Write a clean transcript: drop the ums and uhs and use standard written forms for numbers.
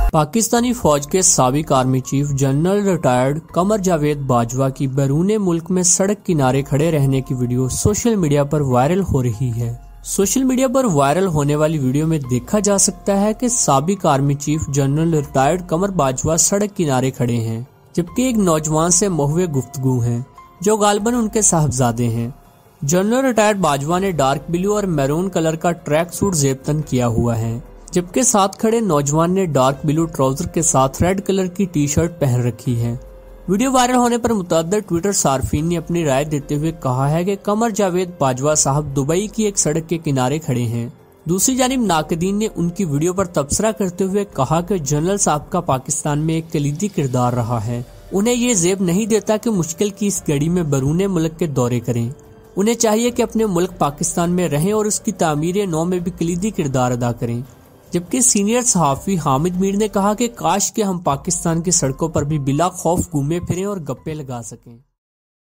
पाकिस्तानी फौज के साबिक army chief general retired Qamar Javed Bajwa की बैरून मुल्क में सड़क किनारे खड़े रहने की वीडियो सोशल मीडिया पर वायरल हो रही है। सोशल मीडिया पर वायरल होने वाली वीडियो में देखा जा सकता है कि साबिक army chief general retired Qamar Bajwa सड़क किनारे खड़े हैं, जबकि एक नौजवान से महुए गुफ्तगू हैं जो गालिबन उनके साहबजादे हैं। जनरल रिटायर्ड बाजवा ने डार्क ब्लू और मैरून कलर का ट्रैक सूट जेबतन किया हुआ है, जबकि साथ खड़े नौजवान ने डार्क ब्लू ट्राउजर के साथ रेड कलर की टी शर्ट पहन रखी है। वीडियो वायरल होने पर मुतअद्दिद ट्विटर सार्फिन ने अपनी राय देते हुए कहा है कि कमर जावेद बाजवा साहब दुबई की एक सड़क के किनारे खड़े हैं। दूसरी जानिब नाकदीन ने उनकी वीडियो पर तबसरा करते हुए कहा कि जनरल साहब का पाकिस्तान में एक कलीदी किरदार रहा है। उन्हें ये जेब नहीं देता कि मुश्किल की इस घड़ी में बैरून मुल्क के दौरे करें। उन्हें चाहिए कि अपने मुल्क पाकिस्तान में रहें और उसकी तामीर नौ में भी कलीदी किरदार अदा करें। जबकि सीनियर सहाफ़ी हामिद मीर ने कहा कि काश कि हम पाकिस्तान की सड़कों पर भी बिला खौफ घूमे फिरें और गप्पे लगा सकें।